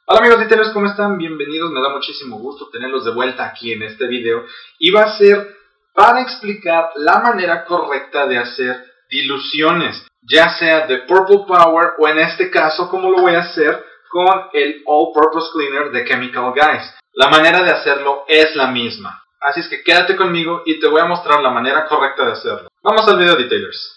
Hola amigos detaileros, ¿cómo están? Bienvenidos, me da muchísimo gusto tenerlos de vuelta aquí en este video y va a ser para explicar la manera correcta de hacer diluciones, ya sea de Purple Power o en este caso como lo voy a hacer con el All Purpose Cleaner de Chemical Guys. La manera de hacerlo es la misma, así es que quédate conmigo y te voy a mostrar la manera correcta de hacerlo. Vamos al video detailers.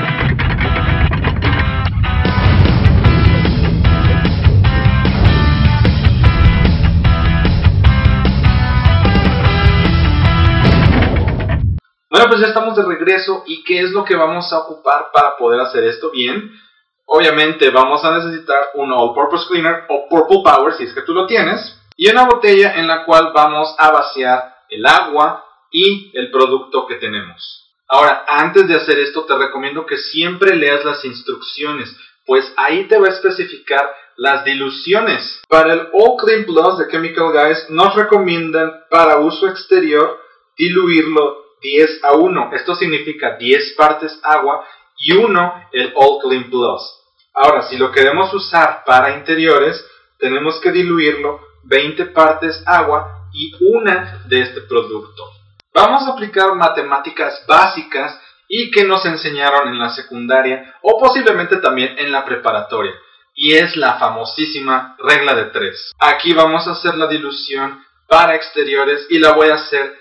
Bueno, pues ya estamos de regreso y ¿qué es lo que vamos a ocupar para poder hacer esto bien? Obviamente vamos a necesitar un All Purpose Cleaner o Purple Power si es que tú lo tienes y una botella en la cual vamos a vaciar el agua y el producto que tenemos. Ahora, antes de hacer esto te recomiendo que siempre leas las instrucciones, pues ahí te va a especificar las diluciones. Para el All Clean Plus de Chemical Guys nos recomiendan para uso exterior diluirlo 10:1. Esto significa 10 partes agua y 1 el All Clean Plus. Ahora, si lo queremos usar para interiores, tenemos que diluirlo 20 partes agua y 1 de este producto. Vamos a aplicar matemáticas básicas y que nos enseñaron en la secundaria o posiblemente también en la preparatoria. Y es la famosísima regla de 3. Aquí vamos a hacer la dilución para exteriores y la voy a hacer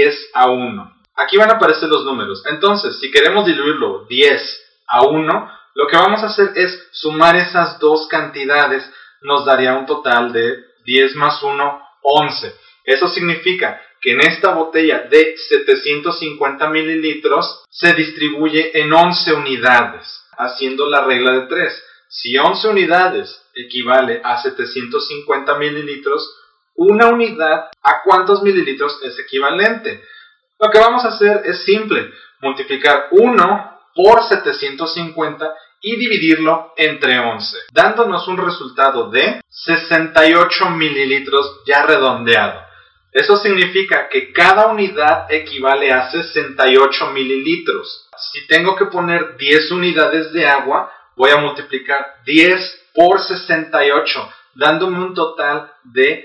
10:1. Aquí van a aparecer los números. Entonces, si queremos diluirlo 10:1, lo que vamos a hacer es sumar esas dos cantidades. Nos daría un total de 10 más 1, 11. Eso significa que en esta botella de 750 mililitros se distribuye en 11 unidades, haciendo la regla de 3. Si 11 unidades equivale a 750 mililitros, una unidad a ¿cuántos mililitros es equivalente? Lo que vamos a hacer es simple, multiplicar 1 por 750 y dividirlo entre 11, dándonos un resultado de 68 mililitros ya redondeado. Eso significa que cada unidad equivale a 68 mililitros. Si tengo que poner 10 unidades de agua, voy a multiplicar 10 por 68, dándome un total de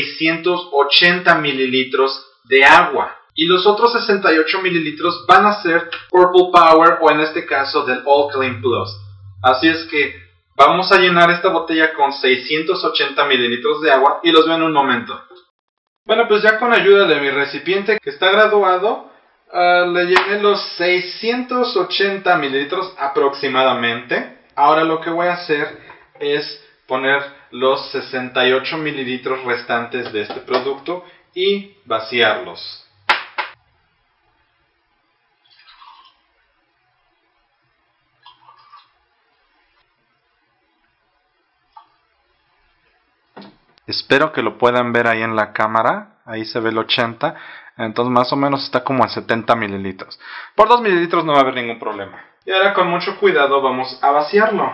680 mililitros de agua. Y los otros 68 mililitros van a ser Purple Power o en este caso del All Clean Plus. Así es que vamos a llenar esta botella con 680 mililitros de agua y los veo en un momento. Bueno, pues ya con ayuda de mi recipiente que está graduado, le llené los 680 mililitros aproximadamente. Ahora lo que voy a hacer es poner los 68 mililitros restantes de este producto y vaciarlos. Espero que lo puedan ver ahí en la cámara. Ahí se ve el 80. Entonces más o menos está como a 70 mililitros. Por 2 mililitros no va a haber ningún problema. Y ahora con mucho cuidado vamos a vaciarlo.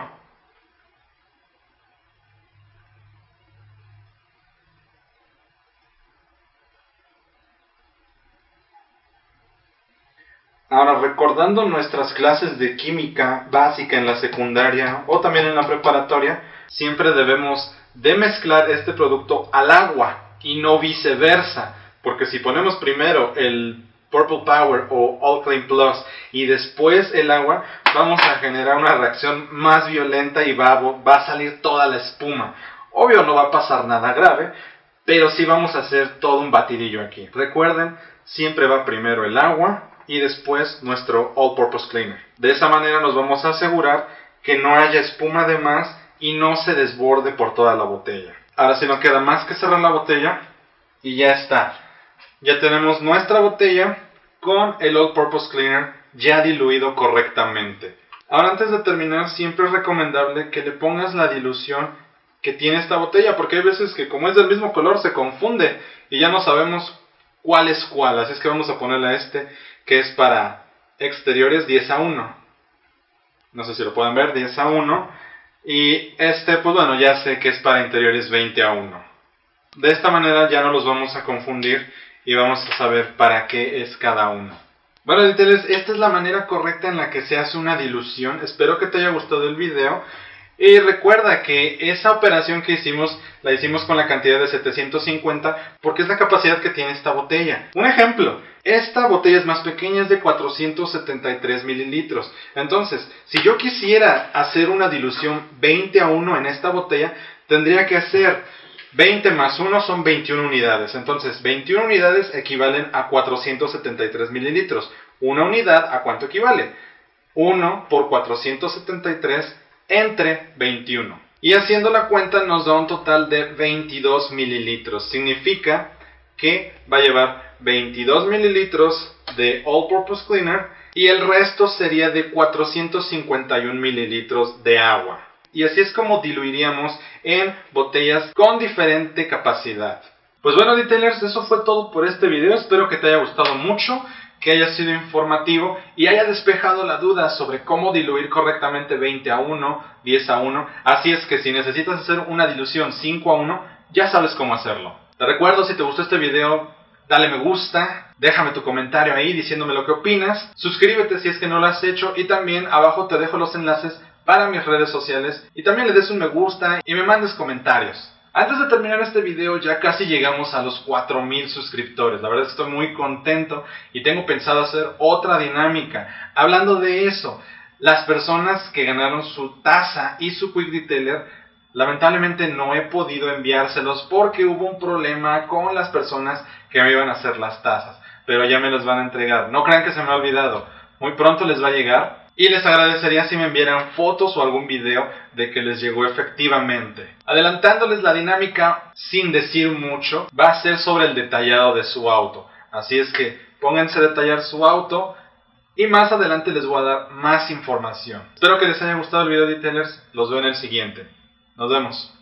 Ahora, recordando nuestras clases de química básica en la secundaria o también en la preparatoria, siempre debemos de mezclar este producto al agua y no viceversa, porque si ponemos primero el Purple Power o All Clean Plus y después el agua, vamos a generar una reacción más violenta y va a salir toda la espuma. Obvio no va a pasar nada grave, pero sí vamos a hacer todo un batidillo aquí. Recuerden, siempre va primero el agua y después nuestro All Purpose Cleaner. De esa manera nos vamos a asegurar que no haya espuma de más y no se desborde por toda la botella. Ahora sí no queda más que cerrar la botella y ya está. Ya tenemos nuestra botella con el All Purpose Cleaner ya diluido correctamente. Ahora, antes de terminar, siempre es recomendable que le pongas la dilución que tiene esta botella, porque hay veces que como es del mismo color se confunde y ya no sabemos cuál es cuál. Así es que vamos a ponerle a este que es para exteriores 10:1. No sé si lo pueden ver, 10:1. Y este, pues bueno, ya sé que es para interiores 20:1. De esta manera ya no los vamos a confundir y vamos a saber para qué es cada uno. Bueno, detaileros, esta es la manera correcta en la que se hace una dilución. Espero que te haya gustado el video. Y recuerda que esa operación que hicimos, la hicimos con la cantidad de 750 porque es la capacidad que tiene esta botella. Un ejemplo, esta botella es más pequeña, es de 473 mililitros. Entonces, si yo quisiera hacer una dilución 20:1 en esta botella, tendría que hacer 20 más 1 son 21 unidades. Entonces, 21 unidades equivalen a 473 mililitros. Una unidad, ¿a cuánto equivale? 1 por 473 entre 21. Y haciendo la cuenta nos da un total de 22 mililitros. Significa que va a llevar 22 mililitros de All Purpose Cleaner y el resto sería de 451 mililitros de agua. Y así es como diluiríamos en botellas con diferente capacidad. Pues bueno, detailers, eso fue todo por este video. Espero que te haya gustado mucho, que haya sido informativo y haya despejado la duda sobre cómo diluir correctamente 20:1, 10:1. Así es que si necesitas hacer una dilución 5:1, ya sabes cómo hacerlo. Te recuerdo, si te gustó este video, dale me gusta, déjame tu comentario ahí diciéndome lo que opinas, suscríbete si es que no lo has hecho y también abajo te dejo los enlaces para mis redes sociales y también le des un me gusta y me mandes comentarios. Antes de terminar este video, ya casi llegamos a los 4000 suscriptores. La verdad estoy muy contento y tengo pensado hacer otra dinámica. Hablando de eso, las personas que ganaron su taza y su Quick Detailer, lamentablemente no he podido enviárselos porque hubo un problema con las personas que me iban a hacer las tazas. Pero ya me los van a entregar. No crean que se me ha olvidado. Muy pronto les va a llegar. Y les agradecería si me enviaran fotos o algún video de que les llegó efectivamente. Adelantándoles la dinámica, sin decir mucho, va a ser sobre el detallado de su auto. Así es que pónganse a detallar su auto y más adelante les voy a dar más información. Espero que les haya gustado el video, detailers. Los veo en el siguiente. Nos vemos.